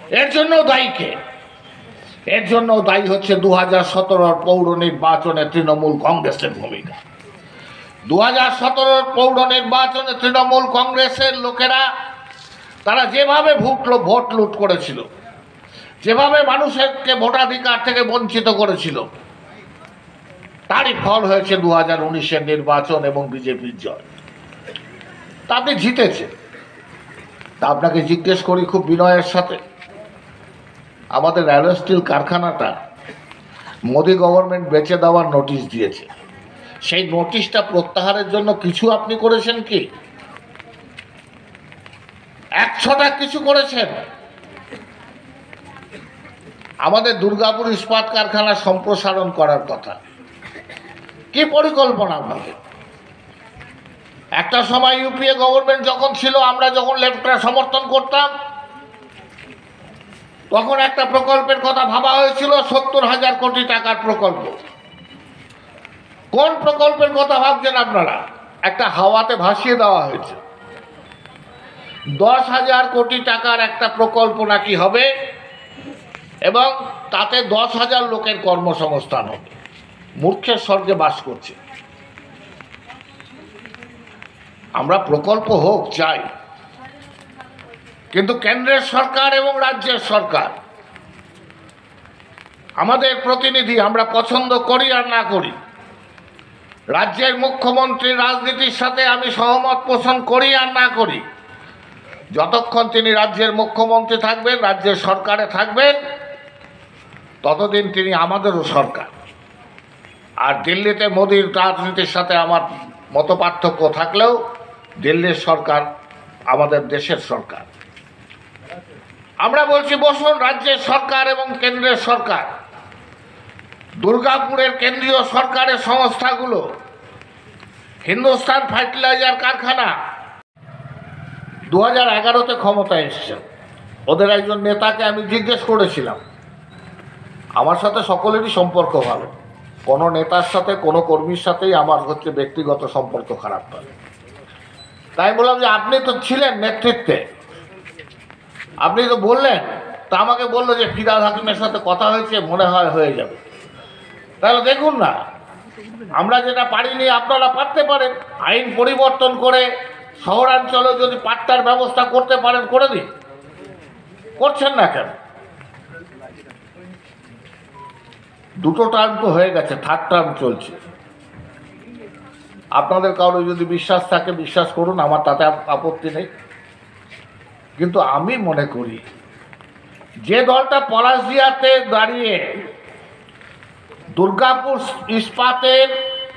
এর জন্য দায়ী কে? এর জন্য দায়ী হচ্ছে 2017 পৌর নির্বাচনে তৃণমূল কংগ্রেসের ভূমিকা। 2017 পৌর নির্বাচনে তৃণমূল কংগ্রেসের লোকেরা তারা যেভাবে ভোট লুট করেছিল, যেভাবে মানুষকে ভোটাধিকার থেকে বঞ্চিত করেছিল, তারই ফল হয়েছে 2019-এর নির্বাচন এবং বিজেপির জয়। তা আপনি জিতেছেন। তা আপনাকে জিজ্ঞেস করি খুব বিনয়ের সাথে, আমাদের অ্যালয় স্টিল কারখানাটা মোদি গভর্নমেন্ট বেচে দেওয়ার নোটিশ দিয়েছে, সেই নোটিশটা প্রত্যাহারের জন্য কিছু আপনি করেছেন কি? 100টা কিছু করেছেন? আমাদের দুর্গাপুর ইস্পাত কারখানা সম্প্রসারণ করার কথা, কি পরিকল্পনা আপনাদের? একটা সময় ইউপিএ গভর্নমেন্ট যখন ছিল, আমরা যখন লেফটরা সমর্থন করতাম, তখন একটা প্রকল্পের কথা ভাবা হয়েছিল, 70,000 কোটি টাকার প্রকল্প। কোন প্রকল্পের কথা ভাবছেন আপনারা? একটা হাওয়াতে ভাসিয়ে দেওয়া হয়েছে। 10,000 কোটি টাকার একটা প্রকল্প নাকি হবে এবং তাতে 10,000 লোকের কর্মসংস্থান হবে। মূর্খের স্বর্গে বাস করছে। আমরা প্রকল্প হোক চাই, কিন্তু কেন্দ্রের সরকার এবং রাজ্যের সরকার, আমাদের প্রতিনিধি, আমরা পছন্দ করি আর না করি, রাজ্যের মুখ্যমন্ত্রীর রাজনীতির সাথে আমি সহমত পোষণ করি আর না করি, যতক্ষণ তিনি রাজ্যের মুখ্যমন্ত্রী থাকবেন, রাজ্যের সরকারে থাকবেন, ততদিন তিনি আমাদেরও সরকার। আর দিল্লিতে মোদির রাজনীতির সাথে আমার মত পার্থক্য থাকলেও দিল্লির সরকার আমাদের দেশের সরকার। আমরা বলছি বসুন, রাজ্যের সরকার এবং কেন্দ্রের সরকার, দুর্গাপুরের কেন্দ্রীয় সরকারের সংস্থাগুলো, হিন্দুস্তান ফার্টিলাইজার কারখানা 2011-তে ক্ষমতায় এসছেন। ওদের একজন নেতাকে আমি জিজ্ঞেস করেছিলাম, আমার সাথে সকলেরই সম্পর্ক ভালো, কোনো নেতার সাথে কোনো কর্মীর সাথেই আমার হচ্ছে ব্যক্তিগত সম্পর্ক খারাপ নয়। তাই বললাম যে আপনি তো ছিলেন নেতৃত্বে, আপনি তো বললেন। তা আমাকে বললো যে ফিরহাদ হাকিমের সাথে কথা হয়েছে, মনে হয় হয়ে যাবে। তাহলে দেখুন না, আমরা যেটা পারিনি আপনারা পারতে পারেন। আইন পরিবর্তন করে শহরাঞ্চলে যদি পাট্টার ব্যবস্থা করতে পারেন করে দিন, করছেন না কেন? 2টো টার্ম তো হয়ে গেছে, 3rd টার্ম চলছে। আপনাদের কারো যদি বিশ্বাস থাকে বিশ্বাস করুন, আমার তাতে আপত্তি নেই। কিন্তু আমি মনে করি যে দলটা পলাশদিয়াতে দাঁড়িয়ে দুর্গাপুর ইস্পাতের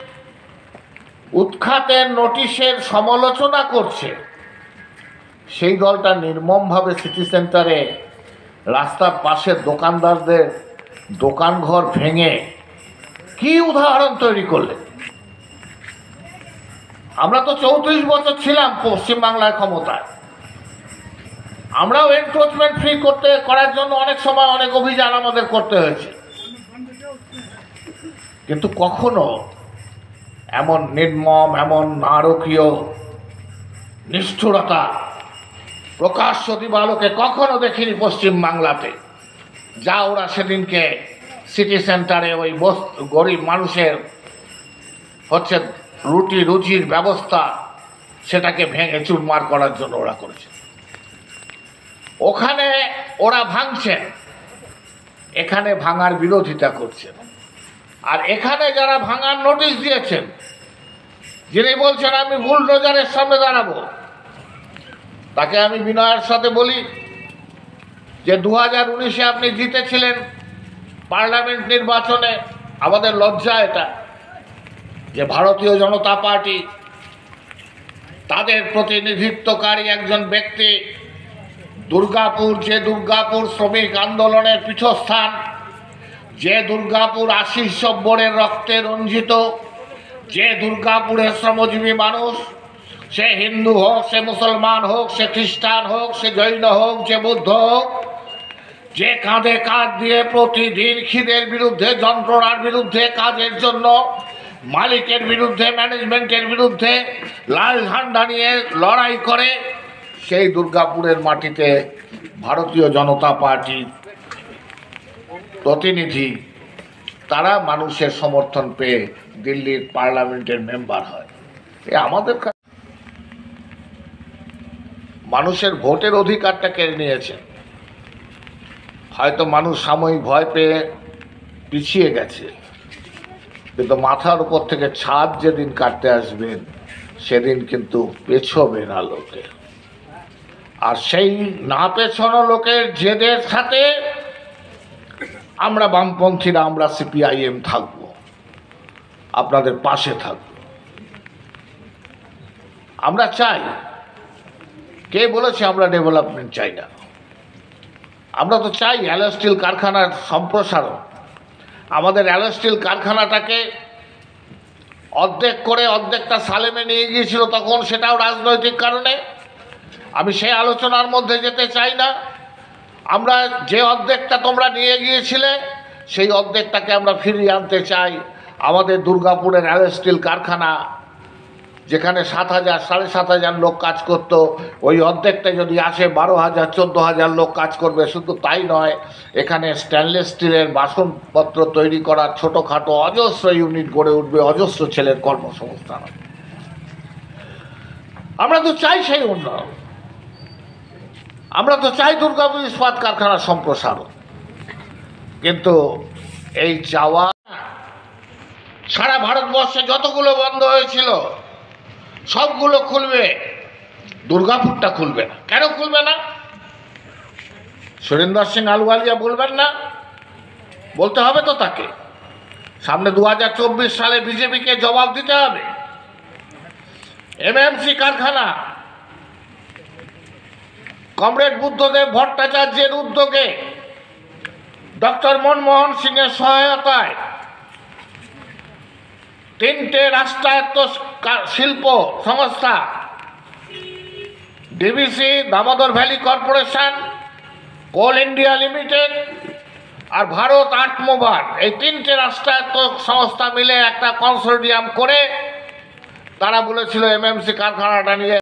উৎখাতের নোটিশের সমালোচনা করছে, সেই দলটা নির্মমভাবে সিটি সেন্টারে রাস্তার পাশের দোকানদারদের দোকানঘর ভেঙে কি উদাহরণ তৈরি করলে। আমরা তো 34 বছর ছিলাম পশ্চিমবাংলার ক্ষমতায়, আমরাও এনক্রোচমেন্ট ফ্রি করার জন্য অনেক সময় অনেক অভিযান আমাদের করতে হয়েছে, কিন্তু কখনো এমন নির্মম, এমন নারকীয় নিষ্ঠুরতা প্রকাশ্য দিবালোকে কখনো দেখিনি পশ্চিমবাংলাতে, যা ওরা সেদিনকে সিটি সেন্টারে ওই গরিব মানুষের হচ্ছে রুজির ব্যবস্থা, সেটাকে ভেঙে চুরমার করার জন্য ওরা করেছে। ওখানে ওরা ভাঙছেন, এখানে ভাঙার বিরোধিতা করছেন। আর এখানে যারা ভাঙার নোটিশ দিয়েছেন, যিনি বলছেন আমি বুলডোজারের সামনে দাঁড়াবো, তাকে আমি বিনয়ের সাথে বলি যে 2019-এ আপনি জিতেছিলেন পার্লামেন্ট নির্বাচনে। আমাদের লজ্জা এটা যে ভারতীয় জনতা পার্টি তাদের প্রতিনিধিত্বকারী একজন ব্যক্তি দুর্গাপুর, যে দুর্গাপুর শ্রমিক আন্দোলনের পীঠস্থান, যে দুর্গাপুর আশিস জব্বরের রক্তে রঞ্জিত, যে দুর্গাপুরের শ্রমজীবী মানুষ, সে হিন্দু হোক, সে মুসলমান হোক, সে খ্রিস্টান হোক, সে জৈন হোক, যে বৌদ্ধ হোক, যে কাঁধে কাঁধ দিয়ে প্রতিদিন খিদের বিরুদ্ধে, যন্ত্রণার বিরুদ্ধে, কাজের জন্য মালিকের বিরুদ্ধে, ম্যানেজমেন্টের বিরুদ্ধে লাল ঝান্ডা নিয়ে লড়াই করে, সেই দুর্গাপুরের মাটিতে ভারতীয় জনতা পার্টির প্রতিনিধি তারা মানুষের সমর্থন পেয়ে দিল্লির পার্লামেন্টের মেম্বার হয়। আমাদের মানুষের ভোটের অধিকারটা কেড়ে নিয়েছে। হয়তো মানুষ সাময়িক ভয় পেয়ে পিছিয়ে গেছে, কিন্তু মাথার উপর থেকে ছাদ যেদিন কাটতে আসবেন সেদিন কিন্তু পেছবে না লোকে। আর সেই না পেছনো লোকের জেদের সাথে আমরা বামপন্থীরা, আমরা সিপিআইএম থাকবো, আপনাদের পাশে থাকবো। আমরা চাই, কে বলেছে আমরা ডেভেলপমেন্ট চাই না? আমরা তো চাই অ্যালয় স্টিল কারখানার সম্প্রসারণ। আমাদের অ্যালয় স্টিল কারখানাটাকে অর্ধেক করে অর্ধেকটা সালেমে নিয়ে গিয়েছিল, তখন সেটাও রাজনৈতিক কারণে। আমি সেই আলোচনার মধ্যে যেতে চাই না। আমরা যে অর্ধেকটা তোমরা নিয়ে গিয়েছিলে সেই অর্ধেকটাকে আমরা ফিরিয়ে আনতে চাই। আমাদের দুর্গাপুরের অ্যালয় স্টিল কারখানা, যেখানে 7,000 7,500 লোক কাজ করত, ওই অর্ধেকটা যদি আসে 12,000 14,000 লোক কাজ করবে। শুধু তাই নয়, এখানে স্টেনলেস স্টিলের বাসনপত্র তৈরি করার ছোটোখাটো অজস্র ইউনিট গড়ে উঠবে, অজস্র ছেলের কর্মসংস্থান। আমরা তো চাই সেই উন্নয়ন, আমরা তো চাই দুর্গাপুর ইস্পাত কারখানার সম্প্রসারণ। কিন্তু এই চাওয়া, সারা ভারতবর্ষে যতগুলো বন্ধ হয়েছিল সবগুলো খুলবে, দুর্গাপুরটা খুলবে না। কেন খুলবে না? সুরিন্দর সিং আলওয়ালিয়া বলবেন না? বলতে হবে তো তাকে। সামনে 2024 সালে বিজেপিকে জবাব দিতে হবে। এমএমসি কারখানা কমরেড বুদ্ধদেব ভট্টাচার্যের উদ্যোগে, ডক্টর মনমোহন সিংয়ের সহায়তায় 3টে রাষ্ট্রায়ত্ত শিল্প সংস্থা, DVC, Damodar valley corporation, coal India limited আর ভারত আটমোবার, এই 3টে রাষ্ট্রায়ত্ত সংস্থা মিলে একটা কনসোর্টিয়াম করে তারা বলেছিল এমএমসি কারখানাটা নিয়ে